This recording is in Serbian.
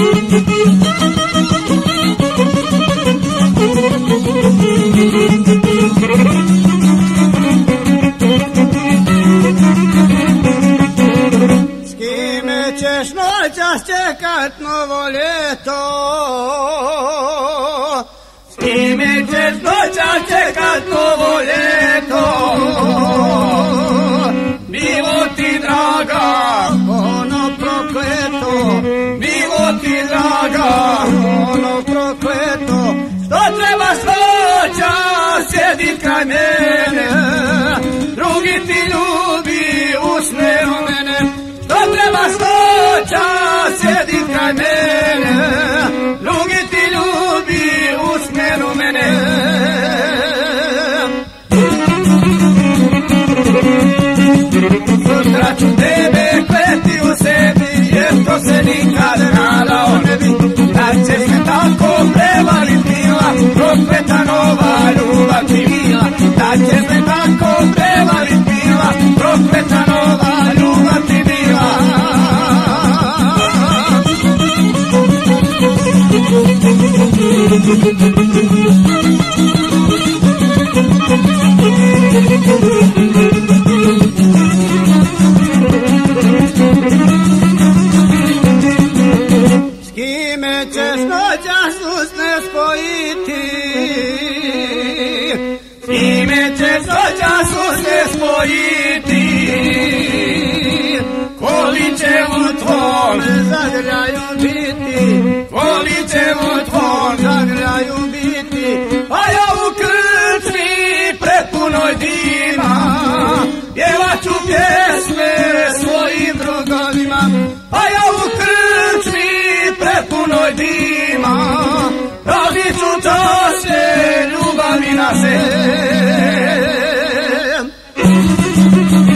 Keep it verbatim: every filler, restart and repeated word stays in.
S kime ćeš noćas čekat novo ljeto? S kime ćeš noćas čekat novo ljeto? Bilo ti draga, ono prokleto, bilo ti draga, ono prokleto, što trebaš noćas sjedit kraj mene, drugi ti ljubi usne u mene, što trebaš noćas sjedit kraj mene, drugi ti ljubi usne u mene. Sutra ću tebe kleti u sebi, jer to se nikad nadao ne bi, da će se tako prevalit mila, prokleta nova ljubav ti bila, da će se tako prevalit mila, prokleta nova ljubav ti bila. S kime ćeš noćas usne spojiti? S kime ćeš noćas usne spojiti? Koli će u tvom zagrljaju biti, koli će u tvom zagrljaju biti, a ja u krčmi prepunoj dima pjevat ću pjesme svojim drugovima, a ja u krčmi prepunoj dima radit ću čaše ljubavi naše.